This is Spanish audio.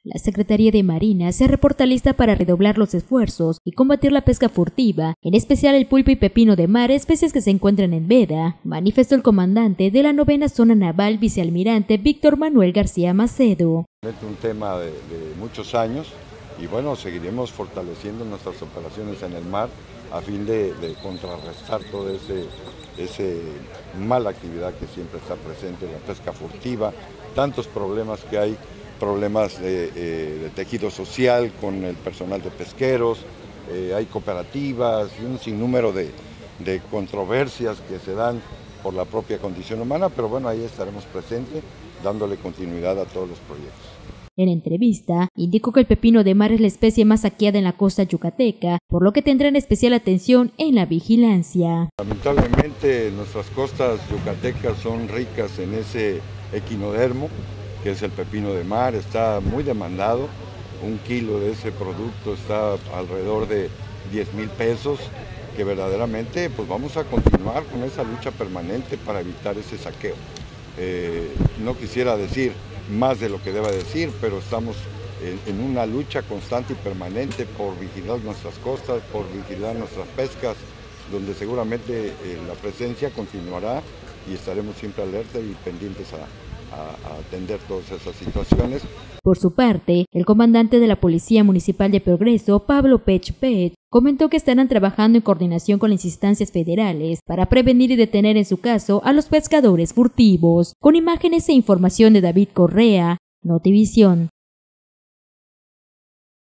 La Secretaría de Marina se reporta lista para redoblar los esfuerzos y combatir la pesca furtiva, en especial el pulpo y pepino de mar, especies que se encuentran en veda, manifestó el comandante de la 9ª Zona Naval, vicealmirante Víctor Manuel García Macedo. Es un tema de muchos años y bueno, seguiremos fortaleciendo nuestras operaciones en el mar a fin de contrarrestar toda esa mala actividad que siempre está presente, la pesca furtiva, tantos problemas que hay, problemas de tejido social con el personal de pesqueros, hay cooperativas y un sinnúmero de controversias que se dan por la propia condición humana, pero bueno, ahí estaremos presentes dándole continuidad a todos los proyectos. En entrevista, indicó que el pepino de mar es la especie más saqueada en la costa yucateca, por lo que tendrán especial atención en la vigilancia. Lamentablemente nuestras costas yucatecas son ricas en ese equinodermo, que es el pepino de mar, está muy demandado. Un kilo de ese producto está alrededor de 10,000 pesos, que verdaderamente pues vamos a continuar con esa lucha permanente para evitar ese saqueo. No quisiera decir más de lo que deba decir, pero estamos en una lucha constante y permanente por vigilar nuestras costas, por vigilar nuestras pescas, donde seguramente la presencia continuará y estaremos siempre alerta y pendientes a atender todas esas situaciones. Por su parte, el comandante de la Policía Municipal de Progreso, Pablo Pech, comentó que estarán trabajando en coordinación con las instancias federales para prevenir y detener en su caso a los pescadores furtivos. Con imágenes e información de David Correa, Notivisión.